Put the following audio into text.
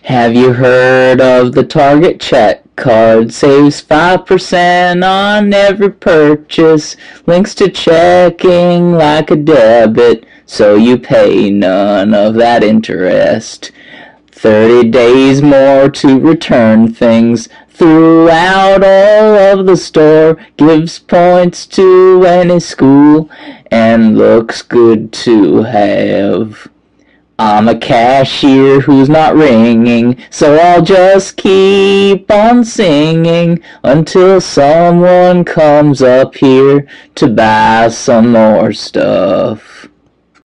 Have you heard of the Target check card? Saves 5% on every purchase. Links to checking like a debit, so you pay none of that interest. 30 days more to return things throughout all of the store. Gives points to any school and looks good to have. I'm a cashier who's not ringing, so I'll just keep on singing until someone comes up here to buy some more stuff.